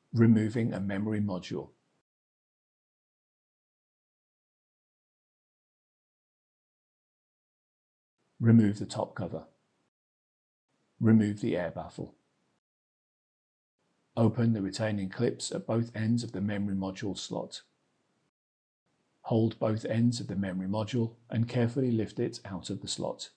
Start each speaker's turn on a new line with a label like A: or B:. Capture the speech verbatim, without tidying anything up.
A: Removing a memory module. Remove the top cover. Remove the air baffle. Open the retaining clips at both ends of the memory module slot. Hold both ends of the memory module and carefully lift it out of the slot.